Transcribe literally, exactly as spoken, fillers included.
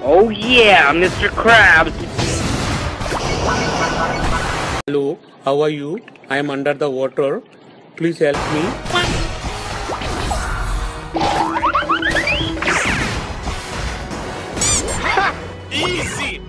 Oh yeah, Mister Krabs. Hello, how are you? I am under the water. Please help me. Easy!